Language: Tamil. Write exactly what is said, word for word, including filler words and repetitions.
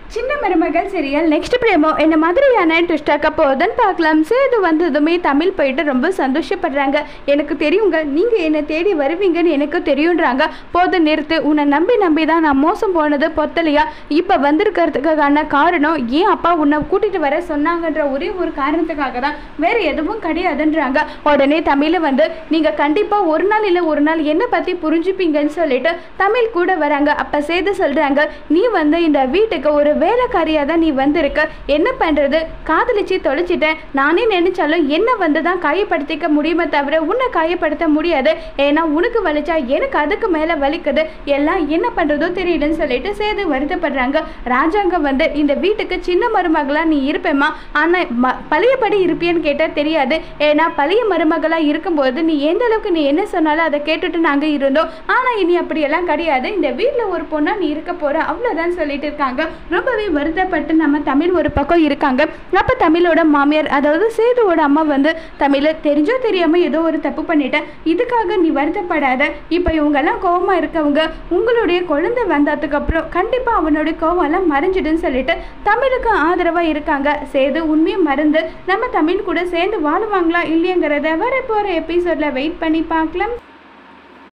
சின்ன மருமகள் சீரியல் நெக்ஸ்ட் பிரேமோ என்ன மாதிரியான ட்விஸ்டாக்க போகுதுன்னு பார்க்கலாம். சேது வந்ததுமே தமிழ் போயிட்டு ரொம்ப சந்தோஷப்படுறாங்க. எனக்கு தெரியுங்க, நீங்கள் என்னை தேடி வருவீங்கன்னு எனக்கு தெரியுன்றாங்க. போது நிறுத்து, உன்னை நம்பி நம்பி தான் நான் மோசம் போனது பொத்தலையா? இப்போ வந்திருக்கிறதுக்கான காரணம் ஏன் அப்பா உன்னை கூட்டிகிட்டு வர சொன்னாங்கன்ற ஒரே ஒரு காரணத்துக்காக தான், வேறு எதுவும் கிடையாதுன்றாங்க. உடனே தமிழ் வந்து நீங்கள் கண்டிப்பாக ஒரு நாள் இல்லை ஒரு நாள் என்னை பற்றி புரிஞ்சுப்பீங்கன்னு சொல்லிட்டு தமிழ் கூட வராங்க. அப்போ சேது சொல்கிறாங்க, நீ வந்து இந்த வீட்டுக்கு ஒரு வேலைக்காரியாக தான் நீ வந்திருக்க, என்ன பண்ணுறது, காதலிச்சு தொலைச்சிட்டேன். நானே நினைச்சாலும் என்ன வந்து தான் காயப்படுத்திக்க முடியுமே தவிர உன்னை காயப்படுத்த முடியாது. ஏன்னா உனக்கு வலிச்சா எனக்கு அதுக்கு மேலே வலிக்குது, எல்லாம் என்ன பண்ணுறதோ தெரியலன்னு சொல்லிட்டு சேது வருத்தப்படுறாங்க. ராஜாங்கம் வந்து இந்த வீட்டுக்கு சின்ன மருமகளாக நீ இருப்பேம்மா, ஆனால் ம பழையபடி இருப்பியன்னு கேட்டால் தெரியாது. ஏன்னா பழைய மருமகளாக இருக்கும்போது நீ எந்த அளவுக்கு நீ என்ன சொன்னாலும் அதை கேட்டுட்டு நாங்கள் இருந்தோம். ஆனால் இனி அப்படியெல்லாம் கிடையாது, இந்த வீட்டில் ஒரு பொண்ணா நீ இருக்க போகிற, அவ்வளோதான் சொல்லிட்டு இருக்காங்க. ரொம்பவே வருத்தப்பட்டு நம்ம தமிழ் ஒரு பக்கம் இருக்காங்க. அப்போ தமிழோட மாமியார், அதாவது சேதுவோட அம்மா வந்து, தமிழ் தெரிஞ்சோ தெரியாமல் ஏதோ ஒரு தப்பு பண்ணிட்டேன், இதுக்காக நீ வருத்தப்படாத. இப்போ இவங்கெல்லாம் கோவமாக இருக்கவங்க, உங்களுடைய குழந்தை வந்ததுக்கு அப்புறம் கண்டிப்பாக அவனுடைய கோவம் எல்லாம் மறைஞ்சிடுன்னு சொல்லிட்டு தமிழுக்கு ஆதரவாக இருக்காங்க. சேது உண்மையை மறந்து நம்ம தமிழ் கூட சேர்ந்து வாழுவாங்களா இல்லையங்கிறத வர போகிற எபிசோடில் வெயிட் பண்ணி பார்க்கலாம்.